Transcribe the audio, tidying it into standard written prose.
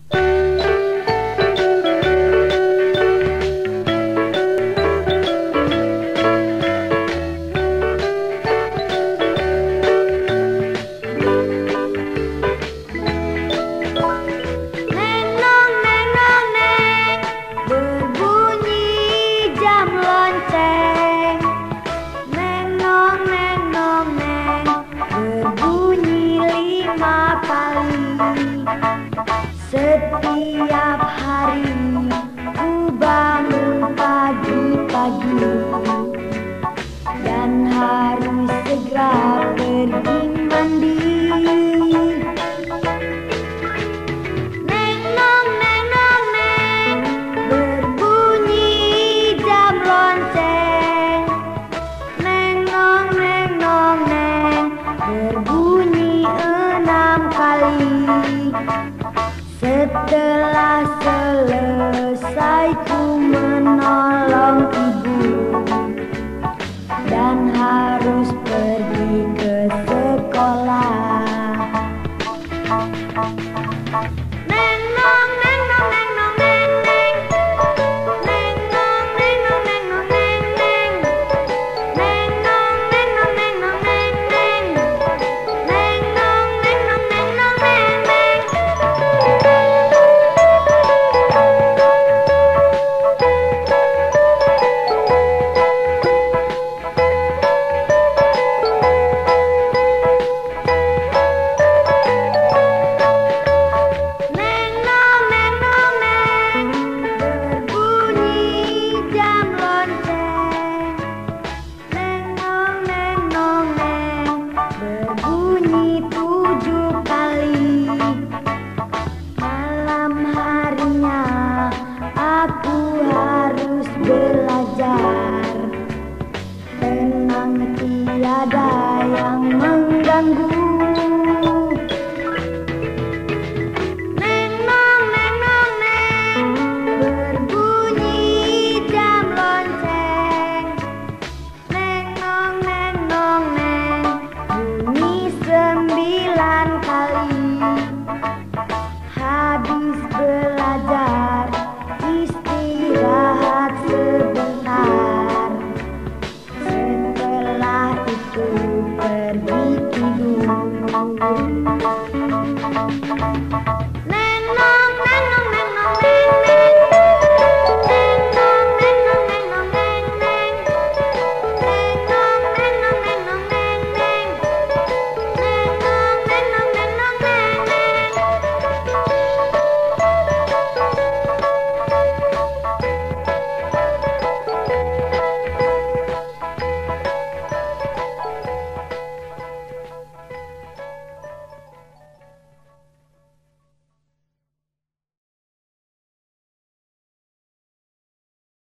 Setiap hari ku bangun pagi-pagi dan harus segera pergi mandi. Neng nong neng nong neng, berbunyi jam lonceng. Neng nong neng, berbunyi 6 kali. Setelah selesai ku menolong ibu dan harus pergi ke sekolah. Neng nong neng nong neng nong neng neng, neng nong neng nong neng nong neng neng, neng nong neng nong neng nong neng neng, neng nong neng nong neng nong neng neng. Berbunyi 7 kali. Malam harinya aku harus belajar. Tenang, tiada yang mengganggu.